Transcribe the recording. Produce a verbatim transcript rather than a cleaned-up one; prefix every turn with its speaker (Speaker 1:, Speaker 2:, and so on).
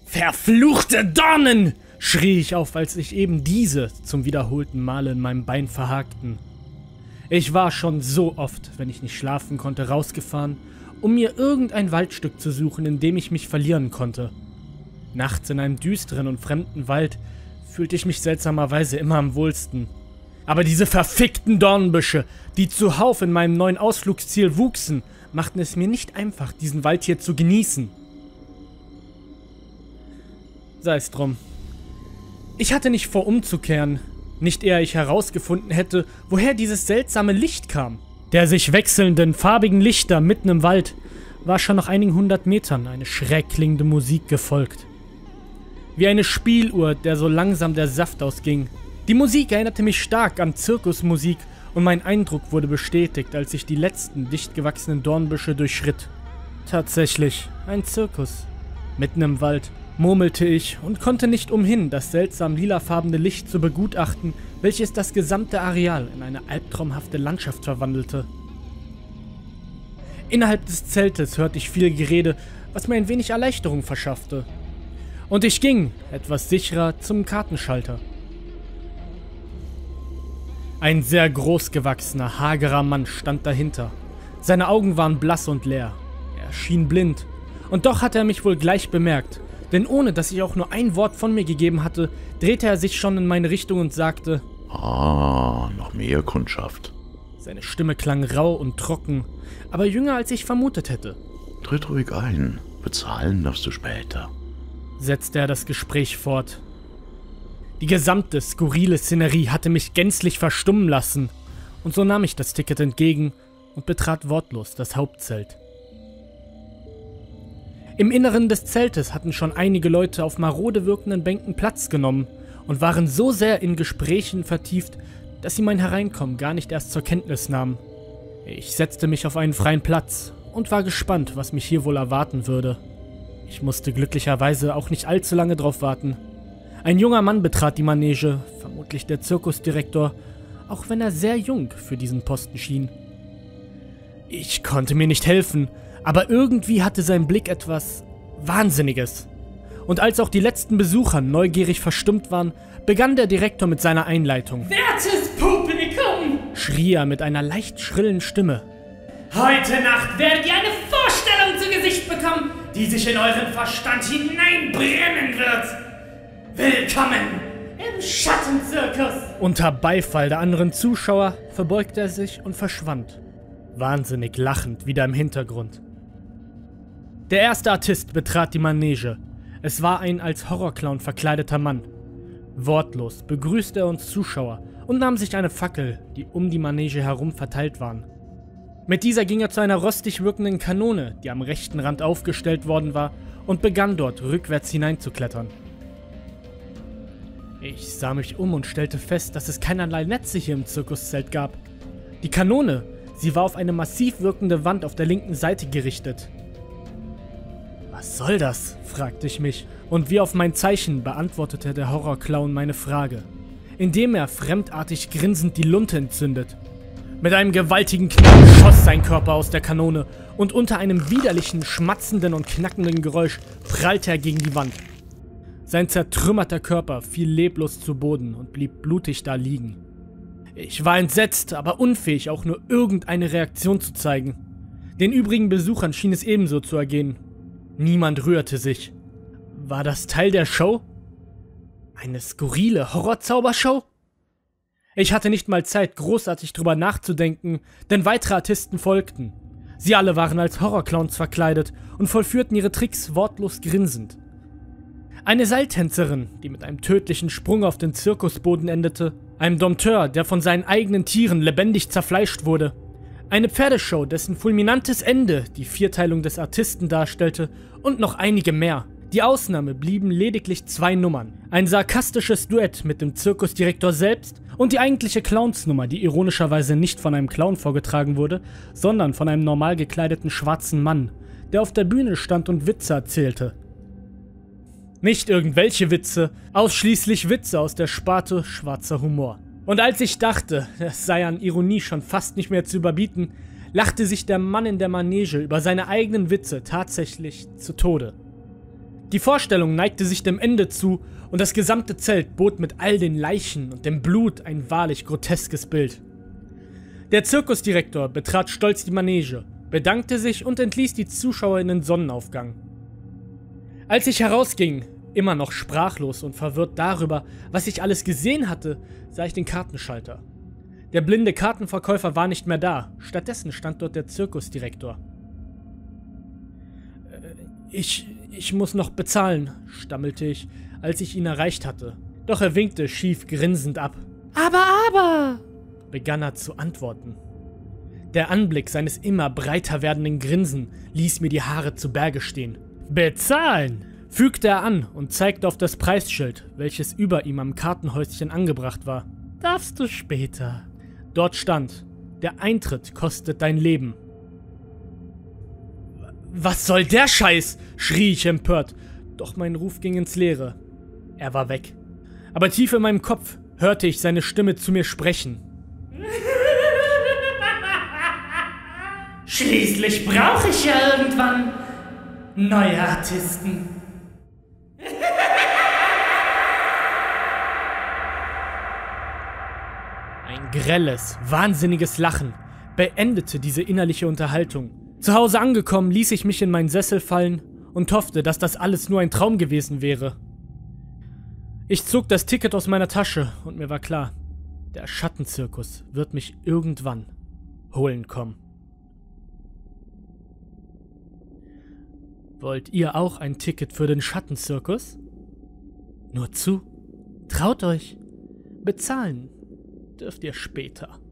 Speaker 1: Verfluchte Dornen! Schrie ich auf, als sich eben diese zum wiederholten Male in meinem Bein verhakten. Ich war schon so oft, wenn ich nicht schlafen konnte, rausgefahren, um mir irgendein Waldstück zu suchen, in dem ich mich verlieren konnte. Nachts in einem düsteren und fremden Wald fühlte ich mich seltsamerweise immer am wohlsten. Aber diese verfickten Dornbüsche, die zuhauf in meinem neuen Ausflugsziel wuchsen, machten es mir nicht einfach, diesen Wald hier zu genießen. Sei es drum. Ich hatte nicht vor, umzukehren, nicht eher ich herausgefunden hätte, woher dieses seltsame Licht kam. Der sich wechselnden, farbigen Lichter mitten im Wald war schon nach einigen hundert Metern eine schräg klingende Musik gefolgt. Wie eine Spieluhr, der so langsam der Saft ausging. Die Musik erinnerte mich stark an Zirkusmusik und mein Eindruck wurde bestätigt, als ich die letzten dicht gewachsenen Dornbüsche durchschritt. Tatsächlich, ein Zirkus. Mitten im Wald, murmelte ich und konnte nicht umhin, das seltsam lilafarbene Licht zu begutachten, welches das gesamte Areal in eine albtraumhafte Landschaft verwandelte. Innerhalb des Zeltes hörte ich viel Gerede, was mir ein wenig Erleichterung verschaffte. Und ich ging, etwas sicherer, zum Kartenschalter. Ein sehr großgewachsener, hagerer Mann stand dahinter. Seine Augen waren blass und leer. Er schien blind. Und doch hatte er mich wohl gleich bemerkt. Denn ohne, dass ich auch nur ein Wort von mir gegeben hatte, drehte er sich schon in meine Richtung und sagte:
Speaker 2: Ah, noch mehr Kundschaft.
Speaker 1: Seine Stimme klang rau und trocken, aber jünger als ich vermutet hätte.
Speaker 2: Tritt ruhig ein, bezahlen darfst du später,
Speaker 1: setzte er das Gespräch fort. Die gesamte skurrile Szenerie hatte mich gänzlich verstummen lassen, und so nahm ich das Ticket entgegen und betrat wortlos das Hauptzelt. Im Inneren des Zeltes hatten schon einige Leute auf marode wirkenden Bänken Platz genommen und waren so sehr in Gesprächen vertieft, dass sie mein Hereinkommen gar nicht erst zur Kenntnis nahmen. Ich setzte mich auf einen freien Platz und war gespannt, was mich hier wohl erwarten würde. Ich musste glücklicherweise auch nicht allzu lange drauf warten. Ein junger Mann betrat die Manege, vermutlich der Zirkusdirektor, auch wenn er sehr jung für diesen Posten schien. Ich konnte mir nicht helfen, aber irgendwie hatte sein Blick etwas Wahnsinniges. Und als auch die letzten Besucher neugierig verstummt waren, begann der Direktor mit seiner Einleitung.
Speaker 3: Wertes Publikum!
Speaker 1: Schrie er mit einer leicht schrillen Stimme.
Speaker 3: Heute Nacht werdet ihr eine Vorstellung zu Gesicht bekommen, die sich in euren Verstand hineinbrennen wird. Willkommen im Schattenzirkus!
Speaker 1: Unter Beifall der anderen Zuschauer verbeugte er sich und verschwand. Wahnsinnig lachend wieder im Hintergrund. Der erste Artist betrat die Manege. Es war ein als Horrorclown verkleideter Mann. Wortlos begrüßte er uns Zuschauer und nahm sich eine Fackel, die um die Manege herum verteilt waren. Mit dieser ging er zu einer rostig wirkenden Kanone, die am rechten Rand aufgestellt worden war, und begann dort rückwärts hineinzuklettern. Ich sah mich um und stellte fest, dass es keinerlei Netze hier im Zirkuszelt gab. Die Kanone, sie war auf eine massiv wirkende Wand auf der linken Seite gerichtet. Was soll das? Fragte ich mich, und wie auf mein Zeichen beantwortete der Horrorclown meine Frage, indem er fremdartig grinsend die Lunte entzündet. Mit einem gewaltigen Knall schoss sein Körper aus der Kanone und unter einem widerlichen, schmatzenden und knackenden Geräusch prallte er gegen die Wand. Sein zertrümmerter Körper fiel leblos zu Boden und blieb blutig da liegen. Ich war entsetzt, aber unfähig, auch nur irgendeine Reaktion zu zeigen. Den übrigen Besuchern schien es ebenso zu ergehen. Niemand rührte sich. War das Teil der Show? Eine skurrile Horrorzaubershow? Ich hatte nicht mal Zeit, großartig drüber nachzudenken, denn weitere Artisten folgten. Sie alle waren als Horrorclowns verkleidet und vollführten ihre Tricks wortlos grinsend. Eine Seiltänzerin, die mit einem tödlichen Sprung auf den Zirkusboden endete, einem Dompteur, der von seinen eigenen Tieren lebendig zerfleischt wurde, eine Pferdeshow, dessen fulminantes Ende die Vierteilung des Artisten darstellte und noch einige mehr. Die Ausnahme blieben lediglich zwei Nummern. Ein sarkastisches Duett mit dem Zirkusdirektor selbst und die eigentliche Clownsnummer, die ironischerweise nicht von einem Clown vorgetragen wurde, sondern von einem normal gekleideten schwarzen Mann, der auf der Bühne stand und Witze erzählte. Nicht irgendwelche Witze, ausschließlich Witze aus der Sparte schwarzer Humor. Und als ich dachte, es sei an Ironie schon fast nicht mehr zu überbieten, lachte sich der Mann in der Manege über seine eigenen Witze tatsächlich zu Tode. Die Vorstellung neigte sich dem Ende zu und das gesamte Zelt bot mit all den Leichen und dem Blut ein wahrlich groteskes Bild. Der Zirkusdirektor betrat stolz die Manege, bedankte sich und entließ die Zuschauer in den Sonnenaufgang. Als ich herausging, immer noch sprachlos und verwirrt darüber, was ich alles gesehen hatte, sah ich den Kartenschalter. Der blinde Kartenverkäufer war nicht mehr da, stattdessen stand dort der Zirkusdirektor. Ich, ich muss noch bezahlen, stammelte ich, als ich ihn erreicht hatte. Doch er winkte schief grinsend ab. Aber, aber, begann er zu antworten. Der Anblick seines immer breiter werdenden Grinsen ließ mir die Haare zu Berge stehen. Bezahlen, fügte er an und zeigte auf das Preisschild, welches über ihm am Kartenhäuschen angebracht war. Darfst du später. Dort stand, der Eintritt kostet dein Leben. Was soll der Scheiß? Schrie ich empört, doch mein Ruf ging ins Leere. Er war weg. Aber tief in meinem Kopf hörte ich seine Stimme zu mir sprechen.
Speaker 3: Schließlich brauche ich ja irgendwann neue Artisten.
Speaker 1: Ein grelles, wahnsinniges Lachen beendete diese innerliche Unterhaltung. Zu Hause angekommen, ließ ich mich in meinen Sessel fallen und hoffte, dass das alles nur ein Traum gewesen wäre. Ich zog das Ticket aus meiner Tasche und mir war klar, der Schattenzirkus wird mich irgendwann holen kommen. Wollt ihr auch ein Ticket für den Schattenzirkus? Nur zu, traut euch, bezahlen dürft ihr später.